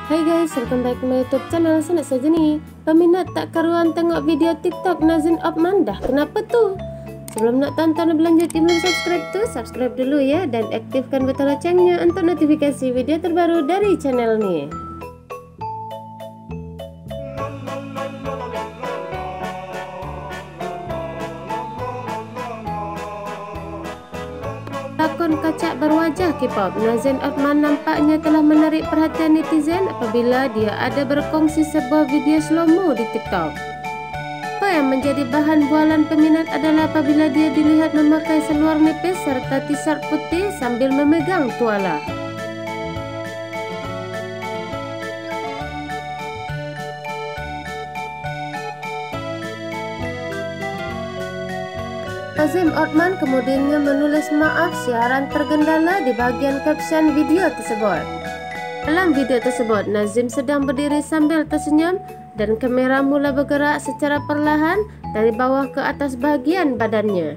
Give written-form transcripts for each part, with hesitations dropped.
Hai guys, welcome back to my YouTube channel. Senang saja nih, peminat tak karuan tengok video TikTok Nazin Othman dah. Kenapa tuh? Sebelum nak tonton lebih lanjut, belum subscribe tuh, subscribe dulu ya, dan aktifkan butang loncengnya untuk notifikasi video terbaru dari channel nih. Lakon kacak berwajah K-pop Nazin Othman nampaknya telah menarik perhatian netizen apabila dia ada berkongsi sebuah video slow-mo di TikTok. Apa yang menjadi bahan bualan peminat adalah apabila dia dilihat memakai seluar nipis serta t-shirt putih sambil memegang tuala. Nazin Othman kemudiannya menulis maaf siaran tergendala di bagian caption video tersebut. Dalam video tersebut, Nazin sedang berdiri sambil tersenyum dan kamera mula bergerak secara perlahan dari bawah ke atas bahagian badannya.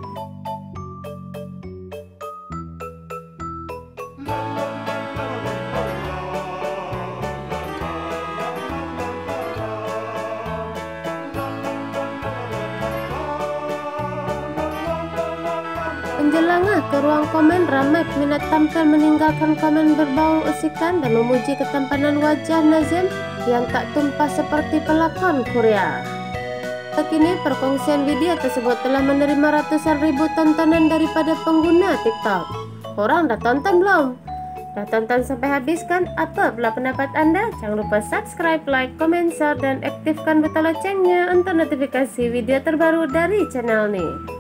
Menjelangah ke ruang komen, ramai peminat tampil meninggalkan komen berbau usikan dan memuji ketampanan wajah Nazin yang tak tumpah seperti pelakon Korea. Kini perkongsian video tersebut telah menerima ratusan ribu tontonan daripada pengguna TikTok. Korang dah tonton belum? Dah tonton sampai habis kan? Apa pula pendapat anda? Jangan lupa subscribe, like, komen, share, dan aktifkan butang loncengnya untuk notifikasi video terbaru dari channel ini.